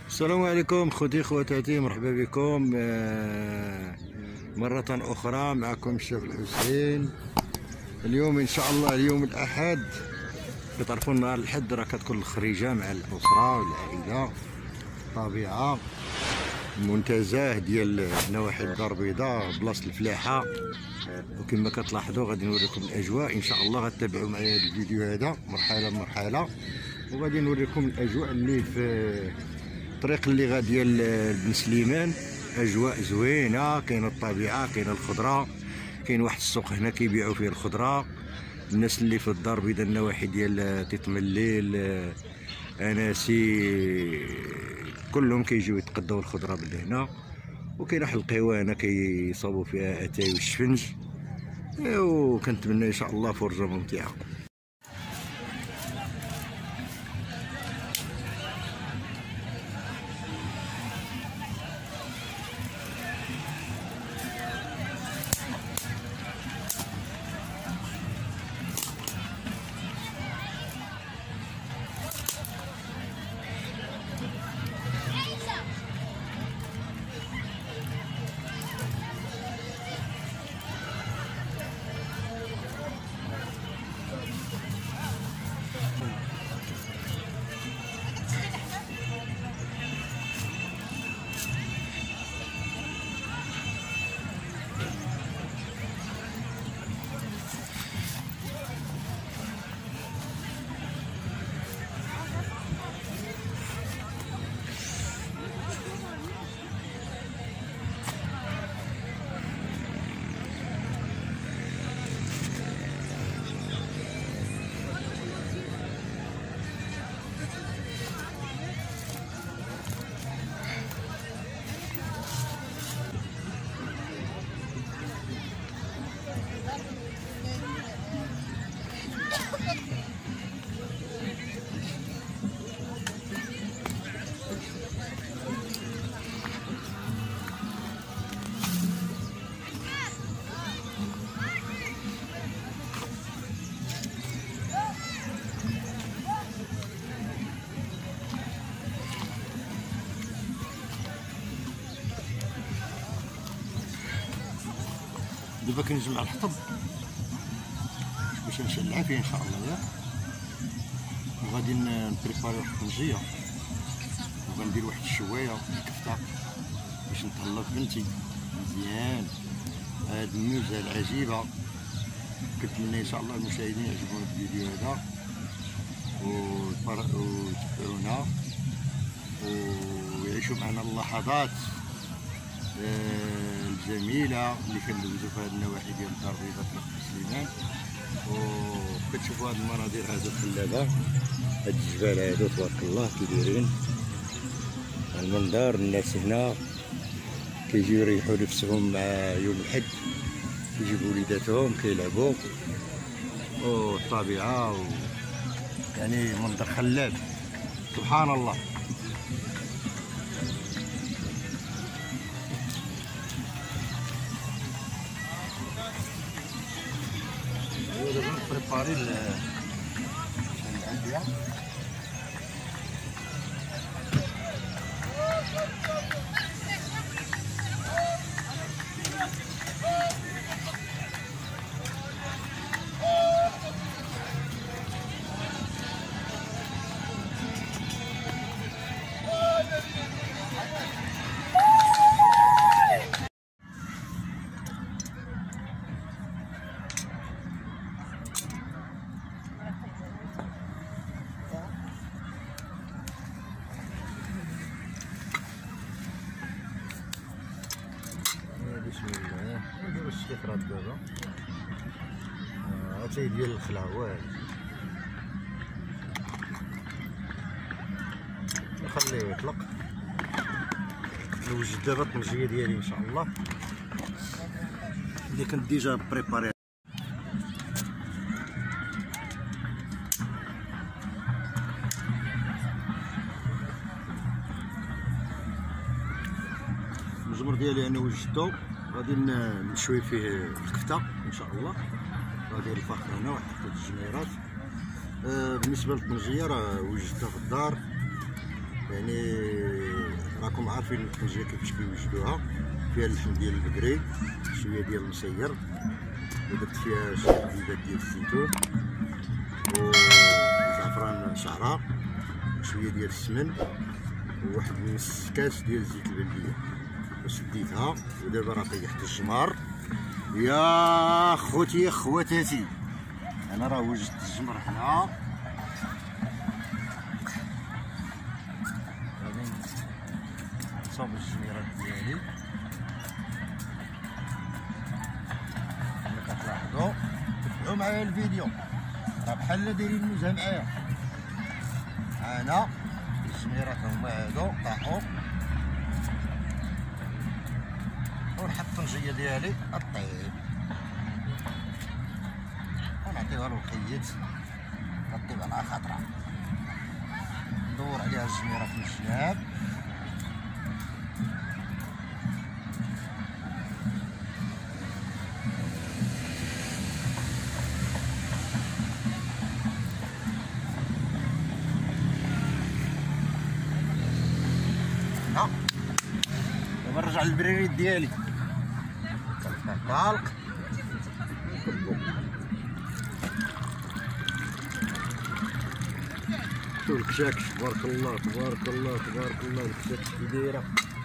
السلام عليكم خوتي خواتاتي، مرحبا بكم مرة أخرى. معكم الشيخ الحسين. اليوم إن شاء الله اليوم الأحد، كتعرفون نهار الأحد راه كتكون الخريجة مع الأسرة والعائلة، طبيعة منتزه ديال نواحي الدار البيضاء بلاصة الفلاحة. وكما كتلاحظوا غادي نوريكم الأجواء إن شاء الله. غتابعوا معايا هذا الفيديو هذا مرحلة مرحلة، وغادي نوريكم الأجواء اللي في الطريق اللي غاديه لبن سليمان. اجواء زوينه، كاين الطبيعه، كاين الخضره، كاين واحد السوق هنا كيبيعوا فيه الخضره. الناس اللي في الدار البيضاء النواحي ديال تيطمليل اناسي كلهم كيجيو يتقداو الخضره من هنا. وكاين واحد القهوه كيصاوبوا فيها اتاي والشفنج. وكنتمنى ان شاء الله فرجه ممتعه. دابا كنجمع الحطب باش نشلعها فيه ان شاء الله، ياك. وغادي نبريباري واحد الطنجيه، وغندير واحد الشوايه الكفته باش نتهلا في بنتي مزيان. هاد النزهه العجيبه كنتمنى ان شاء الله المشاهدين يعجبهم الفيديو هذا ويتبعونا ويعيشوا معنا اللحظات الجميله اللي كندوزو في هذه النواحي ديال الدار البيضاء في بن سليمان. وكتشوفوا هاد المناظر هادو خلابه، هاد الجبال هادو تبارك الله كي دايرين المنظر. الناس هنا كيجيو يريحوا نفسهم مع يوم الحد، كيجيبوا وليداتهم كيلعبوا، والطبيعه يعني منظر خلاب سبحان الله. دابا نبريباري العلبيه. بسم الله نديرو السفرات دابا. اتاي ديال الخلع هو هذا، نخليه يطلق. نوجد دابا الطنجيه ديالي ان شاء الله اللي كنت ديجا بريباري. المجمر ديالي انا وجدته، غادي نشوي فيه الكفته ان شاء الله. غادي الفخر هنا واحد 3 الجميرات. بالنسبه للطنجيه راه وجدتها في الدار، يعني راكم عارفين الطنجيه كيفاش كيوجدوها. فيها اللحم ديال البقري، شويه ديال المسير، ودرت فيها شويه حبيبات ديال الزيتون وزعفران شعره، شويه ديال السمن، وواحد نص كاس ديال زيت البلديه. وشديتها ودابا راه طيحت الجمر. يا خوتي خواتاتي، انا راه وجدت الجمر هنا. غادي نصاوب الجميرات ديالي كما كتلاحظوا. تبعوا معايا الفيديو، راه بحال دايرين النزهه معايا. انا الجميرات هما هادو طاحوا، ونحط الطنجيه ديالي الطيب ونعطيوها للقيد الطيب على خاطرها. ندور عليها الجميرات من الجناب. دابا نرجع للبريريد ديالي. طالق الكشاكش تبارك الله تبارك الله تبارك الله. الكشاكش كي دايره،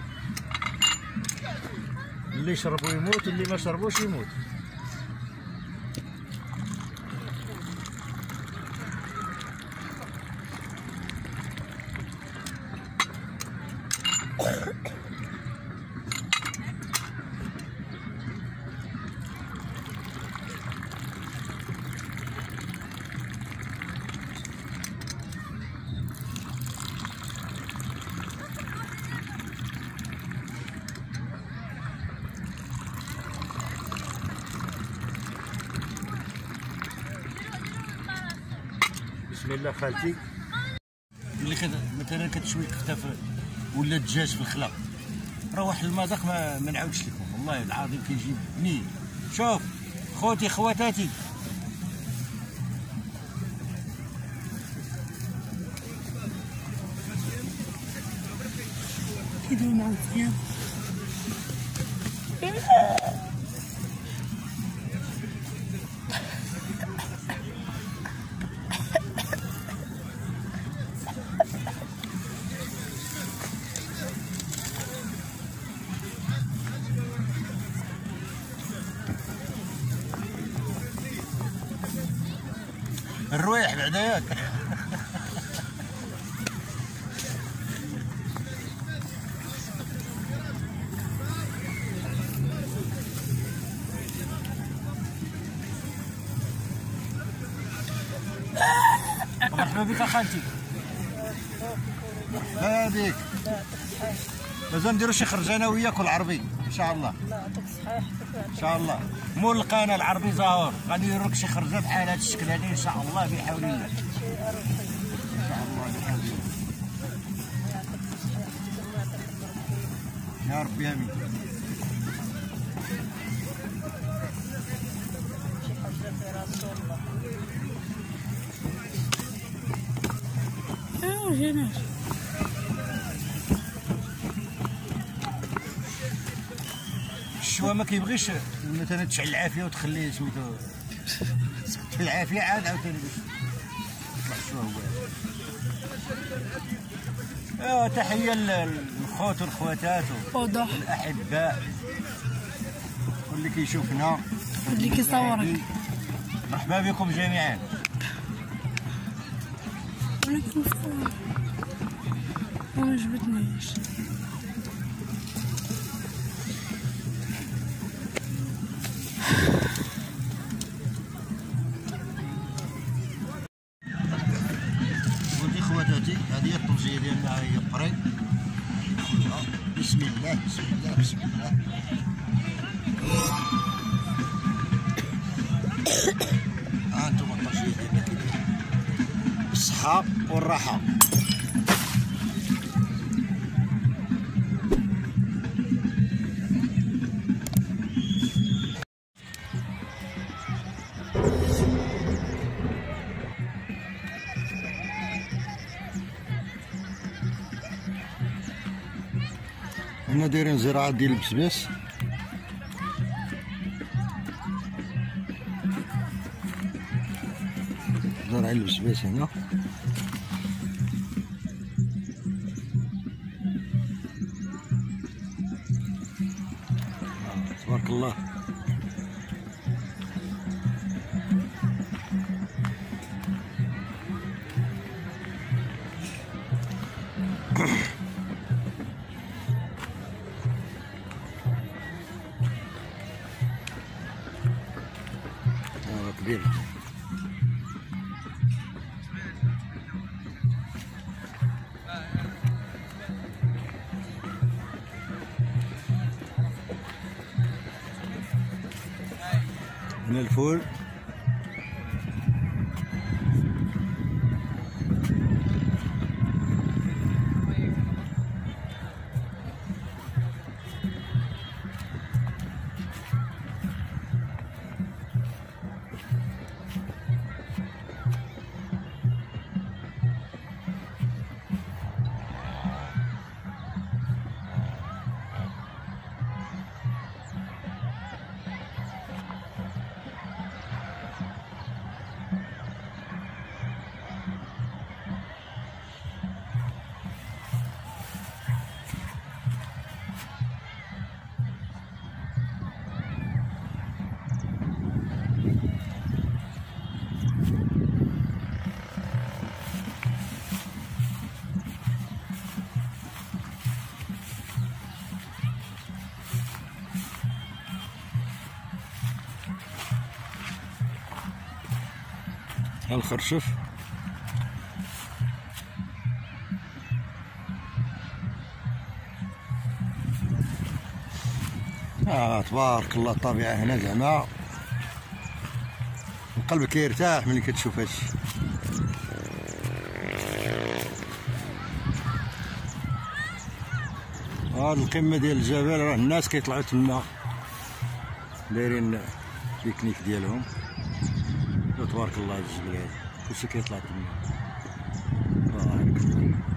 اللي يشربو يموت، اللي ما شربوش يموت. بسم الله خالتي. اللي مثلا كتشوي كفته ولا دجاج في الخلا، راه واحد المذاق ما نعاودش لكم والله العظيم، كيجي بنين. شوف خوتي خواتاتي، كيدوي مع الصيام. الرويح بعدا ياك. مرحبا بك اخالتي، مرحبا بك. لازم نديرو شي خرجه انا وياك والعربي ان شاء الله. لا يعطيك الصحة ان شاء الله. مول القناه العربي زهور غادي يديروا لك شي خرجه بحال هذا الشكل هذا ان شاء الله بحول الله. ان شاء الله بحول الله. يا ربي امين. شي حاجة في رسول الله. جيناش الشوا ما كيبغيش مثلا تشعل العافيه وتخليه سميتو في العافيه عاد عاوتاني باش يطلع الشوا هو. ايوا تحيه للخوت والخواتات والاحباء واللي كيشوفنا واللي كيصورك. مرحبا بكم جميعا. ولكن ما عجبتنيش. خوتي خواتاتي، هذه هي الطنجيه ديالنا، هي الطري. بسم الله بسم الله بسم الله. ها انتم الطنجيه ديالنا كي دايره بالصحه والراحه. هنا دايرين زراعة ديال البسباس. زارعين البسباس هنا. تبارك الله. كبير. هنا الفول. الخرشف. تبارك الله الطبيعة هنا زعما القلب كيرتاح ملي كتشوف هادشي. هاد القمة ديال الجبل راه الناس كيطلعوا تما دايرين بيكنيك ديالهم. تبارك الله هاد الجبل هذا كلشي كيطلع تما. تبارك الله.